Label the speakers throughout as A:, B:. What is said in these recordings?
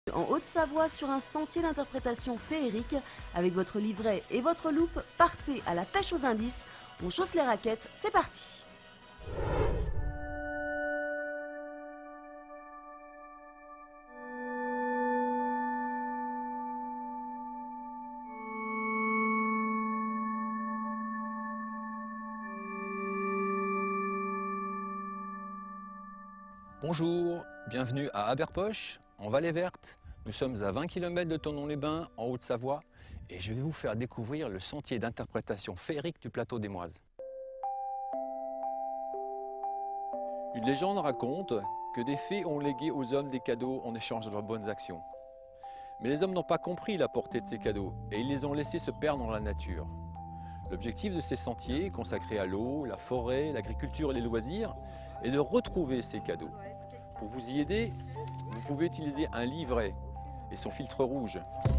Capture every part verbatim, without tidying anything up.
A: En Haute-Savoie sur un sentier d'interprétation féerique. Avec votre livret et votre loupe, partez à la pêche aux indices. On chausse les raquettes, c'est parti.
B: Bonjour, bienvenue à Aberpoche, en Vallée Verte. Nous sommes à vingt kilomètres de Thonon-les-Bains, en Haute-Savoie, et je vais vous faire découvrir le sentier d'interprétation féerique du plateau des Moises. Une légende raconte que des fées ont légué aux hommes des cadeaux en échange de leurs bonnes actions. Mais les hommes n'ont pas compris la portée de ces cadeaux, et ils les ont laissés se perdre dans la nature. L'objectif de ces sentiers, consacrés à l'eau, la forêt, l'agriculture et les loisirs, est de retrouver ces cadeaux. Pour vous y aider, vous pouvez utiliser un livret et son filtre rouge.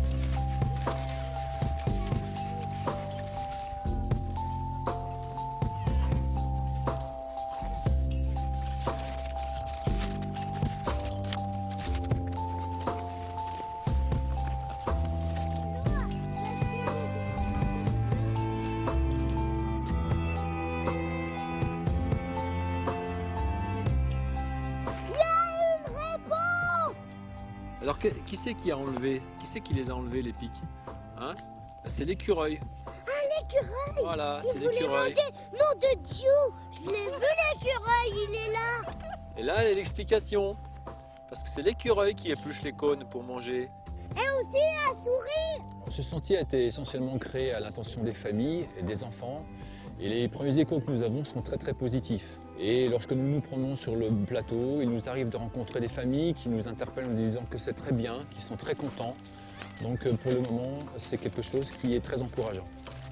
B: Alors qui c'est qui a enlevé? Qui c'est qui les a enlevés les pics, hein? C'est l'écureuil.
C: Ah, l'écureuil!
B: Voilà, c'est
C: Il voulait
B: l'écureuil.
C: manger. Nom de Dieu! Je l'ai vu l'écureuil, il est là!
B: Et là, elle a l'explication. Parce que c'est l'écureuil qui épluche les cônes pour manger.
C: Et aussi la souris!
B: Ce sentier a été essentiellement créé à l'intention des familles et des enfants. Et les premiers échos que nous avons sont très très positifs. Et lorsque nous nous promenons sur le plateau, il nous arrive de rencontrer des familles qui nous interpellent en nous disant que c'est très bien, qu'ils sont très contents. Donc pour le moment, c'est quelque chose qui est très encourageant.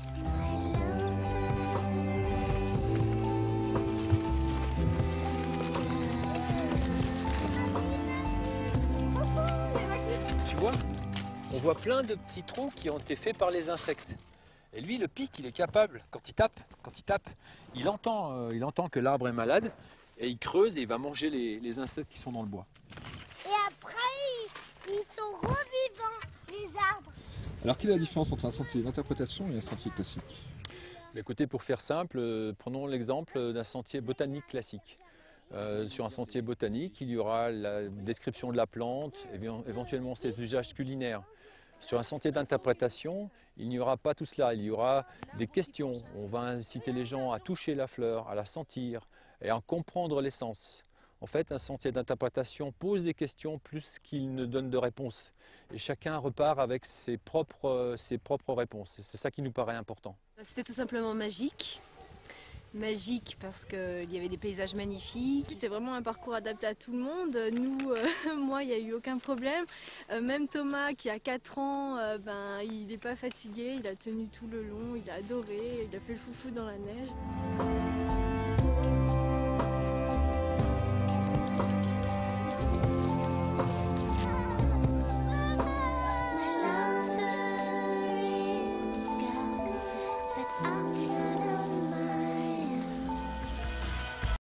B: Tu vois, on voit plein de petits trous qui ont été faits par les insectes. Et lui, le pic, il est capable, quand il tape, quand il tape, il entend, euh, il entend que l'arbre est malade et il creuse et il va manger les, les insectes qui sont dans le bois.
C: Et après, ils, ils sont revivants, les arbres.
D: Alors quelle est la différence entre un sentier d'interprétation et un sentier classique?
B: Écoutez, pour faire simple, euh, prenons l'exemple d'un sentier botanique classique. Euh, sur un sentier botanique, il y aura la description de la plante, éventuellement ses usages culinaires. Sur un sentier d'interprétation, il n'y aura pas tout cela. Il y aura des questions. On va inciter les gens à toucher la fleur, à la sentir et à en comprendre l'essence. En fait, un sentier d'interprétation pose des questions plus qu'il ne donne de réponses. Et chacun repart avec ses propres, ses propres réponses. C'est ça qui nous paraît important.
E: C'était tout simplement magique. Magique parce qu'il y avait des paysages magnifiques. C'est vraiment un parcours adapté à tout le monde. Nous, euh, moi, il n'y a eu aucun problème. Euh, même Thomas, qui a quatre ans, euh, ben, il n'est pas fatigué. Il a tenu tout le long, il a adoré, il a fait le foufou dans la neige.